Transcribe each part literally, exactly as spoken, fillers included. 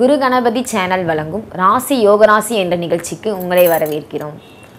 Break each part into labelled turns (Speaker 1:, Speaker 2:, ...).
Speaker 1: குரு Ganapathi channel வழங்கும் ராசி யோகராசி என்ற நிகழ்ச்சிக்கு உங்களை வரவேற்கிறோம்.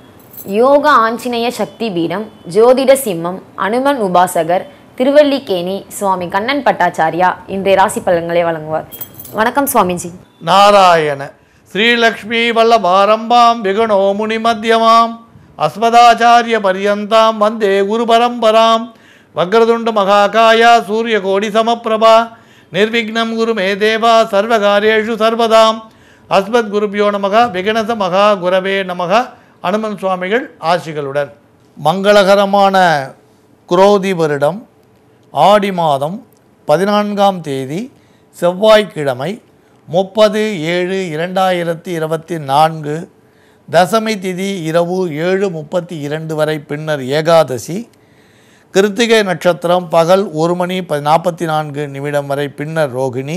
Speaker 1: யோகா ஆஞ்சநேய சக்தி பீடம், ஜோதிட சிம்மம், அனுமன் உபாசகர், திருவல்லிக்கேணி சுவாமி கண்ணன் பட்டாச்சாரியா இன்றைய ராசி பலன்களை வழங்குவார். வணக்கம் சுவாமிஜி.
Speaker 2: நாராயண ஸ்ரீலக்ஷ்மி வல்லபாரம்பாம் விகணோ முனி மத்தியமாம் அஸ்மதாச்சாரிய பரியந்தாம் வந்தே குரு பரம்பராம். வக்ரதுண்ட மகாகாயா சூரிய கோடி சமப்பிரபா நிர்விக்னம் குரு மே தேவா சர்வகாரியேஷு சர்வதாம். அஸ்மத் குருபியோ நமக விகணச மகா குரவே நமக. அனுமன் சுவாமிகள் ஆசிகளுடன் மங்களகரமான குரோதி வருடம் ஆடி மாதம் பதினான்காம் தேதி செவ்வாய்க்கிழமை முப்பது ஏழு இரண்டாயிரத்தி இருபத்தி நான்கு தசமி திதி இரவு ஏழு முப்பத்தி இரண்டு வரை, பின்னர் ஏகாதசி. கிருத்திகை நட்சத்திரம் பகல் ஒரு மணி நாற்பத்தி நான்கு நிமிடம் வரை, பின்னர் ரோகிணி.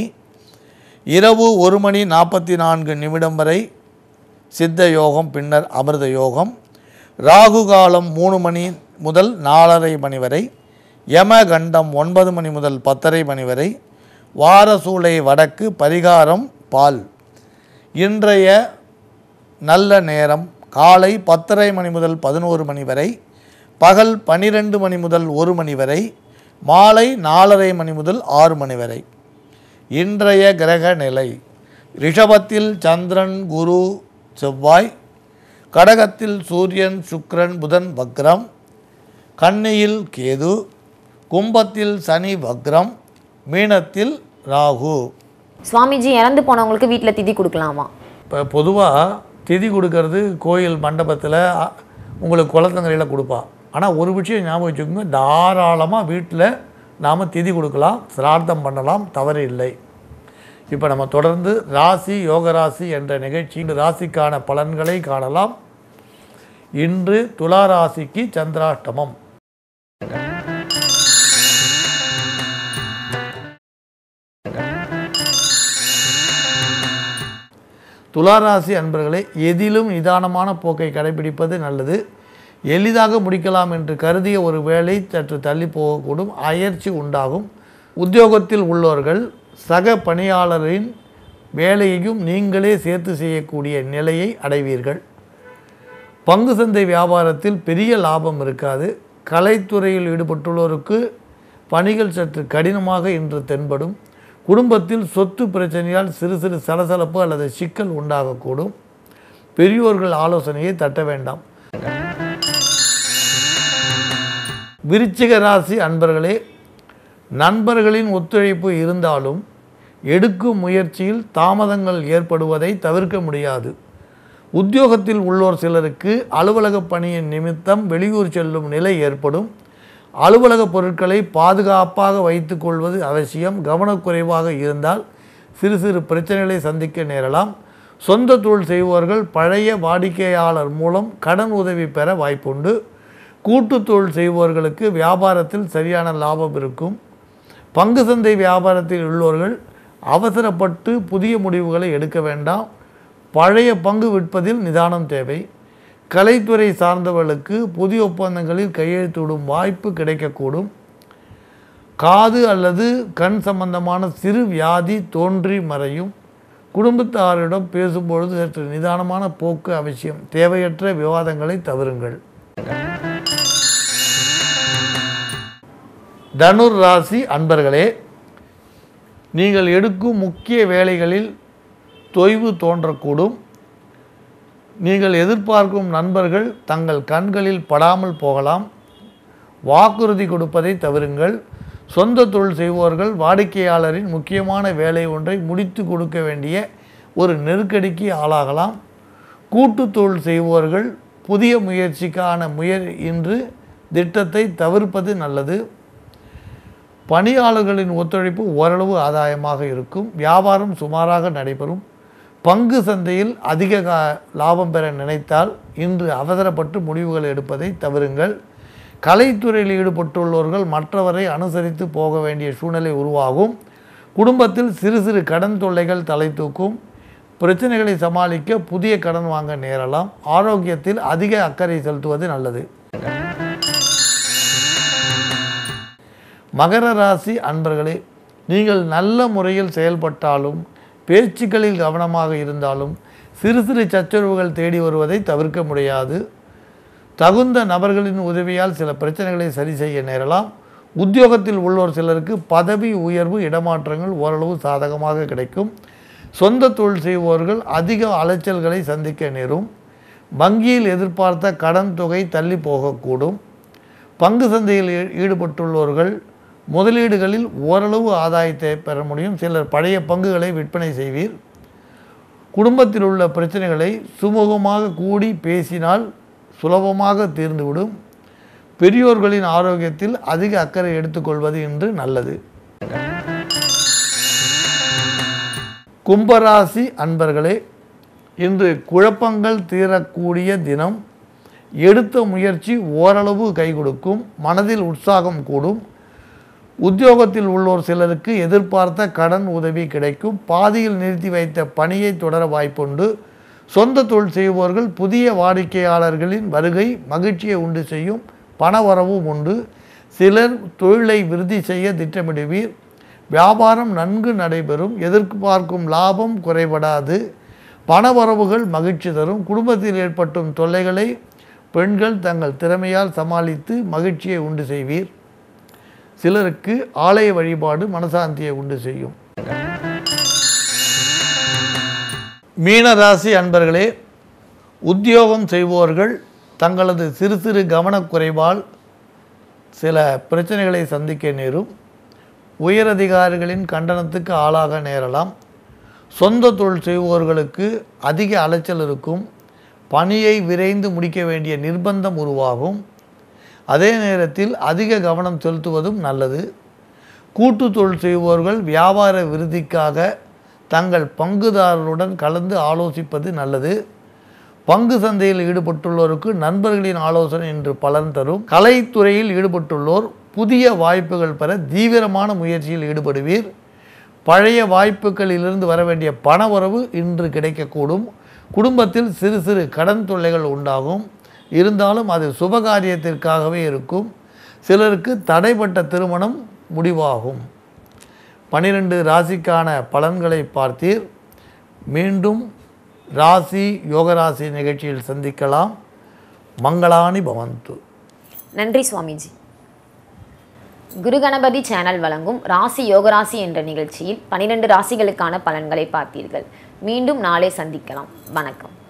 Speaker 2: இரவு ஒரு மணி நாற்பத்தி நான்கு நிமிடம் வரை சித்த யோகம், பின்னர் அமிர்த யோகம். ராகு காலம் மூணு மணி முதல் நாலரை மணி வரை, யமகண்டம் ஒன்பது மணி முதல் பத்தரை மணி வரை, வாரசூலை வடக்கு, பரிகாரம் பால். இன்றைய நல்ல நேரம் காலை பத்தரை மணி முதல் பதினோரு மணி வரை, பகல் பன்னிரெண்டு மணி முதல் ஒரு மணி வரை, மாலை நாலரை மணி முதல் ஆறு மணி வரை. இன்றைய கிரக நிலை: ரிஷபத்தில் சந்திரன், குரு, செவ்வாய். கடகத்தில் சூரியன், சுக்கிரன், புதன் வக்ரம். கன்னியில் கேது. கும்பத்தில் சனி வக்ரம். மீனத்தில் ராகு.
Speaker 1: சுவாமிஜி, இறந்து போனவங்களுக்கு வீட்டில் திதி கொடுக்கலாமா?
Speaker 2: இப்போ பொதுவாக திதி கொடுக்கறது கோயில் மண்டபத்தில் உங்களுக்கு குளத்தங்கரையில் கொடுப்பா. ஆனால் ஒரு விஷயம் ஞாபகம் வச்சுக்கோங்க, தாராளமாக வீட்டில் நாம் திதி கொடுக்கலாம், சிரார்த்தம் பண்ணலாம், தவறு இல்லை. இப்போ நம்ம தொடர்ந்து ராசி யோகராசி என்ற நிகழ்ச்சி ராசிக்கான பலன்களை காணலாம். இன்று துலா ராசிக்கு சந்திராஷ்டமம். துளாராசி அன்பர்களே, எதிலும் நிதானமான போக்கை கடைபிடிப்பது நல்லது. எளிதாக முடிக்கலாம் என்று கருதிய ஒரு வேலை சற்று தள்ளி போகக்கூடும், அயற்சி உண்டாகும். உத்தியோகத்தில் உள்ளவர்கள் சக பணியாளரின் வேலையையும் நீங்களே சேர்த்து செய்யக்கூடிய நிலையை அடைவீர்கள். பங்கு சந்தை வியாபாரத்தில் பெரிய லாபம் இருக்காது. கலைத்துறையில் ஈடுபட்டுள்ளோருக்கு பணிகள் சற்று கடினமாக இன்று தென்படும். குடும்பத்தில் சொத்து பிரச்சனையால் சிறு சிறு சலசலப்பு அல்லது சிக்கல் உண்டாகக்கூடும். பெரியோர்கள் ஆலோசனையை தட்ட வேண்டாம். விருச்சிக ராசி அன்பர்களே, நண்பர்களின் ஒத்துழைப்பு இருந்தாலும் எடுக்கும் முயற்சியில் தாமதங்கள் ஏற்படுவதை தவிர்க்க முடியாது. உத்தியோகத்தில் உள்ளோர் சிலருக்கு அலுவலக பணியின் நிமித்தம் வெளியூர் செல்லும் நிலை ஏற்படும். அலுவலக பொருட்களை பாதுகாப்பாக வைத்து கொள்வது அவசியம். கவனக்குறைவாக இருந்தால் சிறு சிறு பிரச்சனைகளை சந்திக்க நேரலாம். சொந்த தொழில் செய்பவர்கள் பழைய வாடிக்கையாளர் மூலம் கடன் உதவி பெற வாய்ப்புண்டு. கூட்டு தொழில் செய்பவர்களுக்கு வியாபாரத்தில் சரியான லாபம் இருக்கும். பங்கு சந்தை வியாபாரத்தில் உள்ளவர்கள் அவசரப்பட்டு புதிய முடிவுகளை எடுக்க வேண்டாம். பழைய பங்கு விற்பதில் நிதானம் தேவை. கலைத்துறை சார்ந்தவர்களுக்கு புதிய ஒப்பந்தங்களில் கையெழுத்திடும் வாய்ப்பு கிடைக்கக்கூடும். காது அல்லது கண் சம்பந்தமான சிறு வியாதி தோன்றி மறையும். குடும்பத்தாரிடம் பேசும்பொழுது சற்று நிதானமான போக்கு அவசியம். தேவையற்ற விவாதங்களை தவிருங்கள். தனுர் ராசி அன்பர்களே, நீங்கள் எடுக்கும் முக்கிய வேலைகளில் தொய்வு தோன்றக்கூடும். நீங்கள் எதிர்பார்க்கும் நண்பர்கள் தங்கள் கண்களில் படாமல் போகலாம். வாக்குறுதி கொடுப்பதை தவிருங்கள். சொந்த தொழில் செய்பவர்கள் வாடிக்கையாளரின் முக்கியமான வேலை ஒன்றை முடித்து கொடுக்க வேண்டிய ஒரு நெருக்கடிக்கு ஆளாகலாம். கூட்டு தொழில் செய்பவர்கள் புதிய முயற்சிக்கான முயற் இன்று திட்டத்தை தவிர்ப்பது நல்லது. பணியாளர்களின் ஒத்துழைப்பு ஓரளவு ஆதாயமாக இருக்கும். வியாபாரம் சுமாராக நடைபெறும். பங்கு சந்தையில் அதிக லாபம் பெற நினைத்தால் இன்று அவசரப்பட்டு முடிவுகள் எடுப்பதை தவிருங்கள். கலைத்துறையில் ஈடுபட்டுள்ளவர்கள் மற்றவரை அனுசரித்து போக வேண்டிய சூழ்நிலை உருவாகும். குடும்பத்தில் சிறு சிறு கடன் தொல்லைகள் தலை தூக்கும். பிரச்சனைகளை சமாளிக்க புதிய கடன் வாங்க நேரலாம். ஆரோக்கியத்தில் அதிக அக்கறை செலுத்துவது நல்லது. மகர ராசி அன்பர்களே, நீங்கள் நல்ல முறையில் செயல்பட்டாலும் பேச்சுக்களில் கவனமாக இருந்தாலும் சிறு சிறு சச்சரவுகள் தேடி வருவதை தவிர்க்க முடியாது. தகுந்த நபர்களின் உதவியால் சில பிரச்சனைகளை சரி செய்ய நேரலாம். உத்தியோகத்தில் உள்ளோர் சிலருக்கு பதவி உயர்வு, இடமாற்றங்கள் ஓரளவு சாதகமாக கிடைக்கும். சொந்த தொழில் செய்வோர்கள் அதிக அலைச்சல்களை சந்திக்க நேரும். வங்கியில் எதிர்பார்த்த கடன் தொகை தள்ளி போகக்கூடும். பங்கு சந்தையில் ஈடுபட்டுள்ளவர்கள் முதலீடுகளில் ஓரளவு ஆதாயத்தை பெற முடியும். சிலர் பழைய பங்குகளை விற்பனை செய்வீர். குடும்பத்தில் உள்ள பிரச்சனைகளை சுமூகமாக கூடி பேசினால் சுலபமாக தீர்ந்துவிடும். பெரியோர்களின் ஆரோக்கியத்தில் அதிக அக்கறை எடுத்துக்கொள்வது இன்று நல்லது. கும்பராசி அன்பர்களே, இன்று குழப்பங்கள் தீரக்கூடிய தினம். எடுத்த முயற்சி ஓரளவு கை கொடுக்கும். மனதில் உற்சாகம் கூடும். உத்தியோகத்தில் உள்ளோர் சிலருக்கு எதிர்பார்த்த கடன் உதவி கிடைக்கும். பாதியில் நிறுத்தி வைத்த பணியை தொடர வாய்ப்புண்டு. சொந்த தொழில் செய்வோர்கள் புதிய வாடிக்கையாளர்களின் வருகை மகிழ்ச்சியை உண்டு செய்யும். பணவரவும் உண்டு. சிலர் தொழிலை விருத்தி செய்ய திட்டமிடுவீர். வியாபாரம் நன்கு நடைபெறும். எதிர்பார்க்கும் லாபம் குறைபடாது. பணவரவுகள் மகிழ்ச்சி தரும். குடும்பத்தில் ஏற்பட்டும் தொல்லைகளை பெண்கள் தங்கள் திறமையால் சமாளித்து மகிழ்ச்சியை உண்டு செய்வீர். சிலருக்கு ஆலய வழிபாடு மனசாந்தியை உண்டு செய்யும். மீனராசி அன்பர்களே, உத்தியோகம் செய்வோர்கள் தங்களது சிறு சிறு கவனக்குறைவால் சில பிரச்சனைகளை சந்திக்க நேரும். உயரதிகாரிகளின் கண்டனத்துக்கு ஆளாக நேரலாம். சொந்த தொழில் செய்வோர்களுக்கு அதிக அலைச்சல் இருக்கும். பணியை விரைந்து முடிக்க வேண்டிய நிர்பந்தம் உருவாகும். அதே நேரத்தில் அதிக கவனம் செலுத்துவதும் நல்லது. கூட்டு தொழில் செய்வோர்கள் வியாபார விருத்திக்காக தங்கள் பங்குதாரருடன் கலந்து ஆலோசிப்பது நல்லது. பங்கு சந்தையில் ஈடுபட்டுள்ளோருக்கு நண்பர்களின் ஆலோசனை இன்று பலன் தரும். கலைத்துறையில் ஈடுபட்டுள்ளோர் புதிய வாய்ப்புகள் பெற தீவிரமான முயற்சியில் ஈடுபடுவீர். பழைய வாய்ப்புகளிலிருந்து வர வேண்டிய பணவரவு இன்று கிடைக்கக்கூடும். குடும்பத்தில் சிறு சிறு கடன் தொல்லைகள் உண்டாகும். இருந்தாலும் அது சுபகாரியத்திற்காகவே இருக்கும். சிலருக்கு தடைப்பட்ட திருமணம் முடிவாகும். பனிரெண்டு ராசிக்கான பலன்களை பார்த்தீர். மீண்டும் ராசி யோகராசி நிகழ்ச்சியில் சந்திக்கலாம். மங்களானி பவந்து.
Speaker 1: நன்றி சுவாமிஜி. குரு கணபதி சேனல் வழங்கும் ராசி யோகராசி என்ற நிகழ்ச்சியில் பனிரெண்டு ராசிகளுக்கான பலன்களை பார்த்தீர்கள். மீண்டும் நாளை சந்திக்கலாம். வணக்கம்.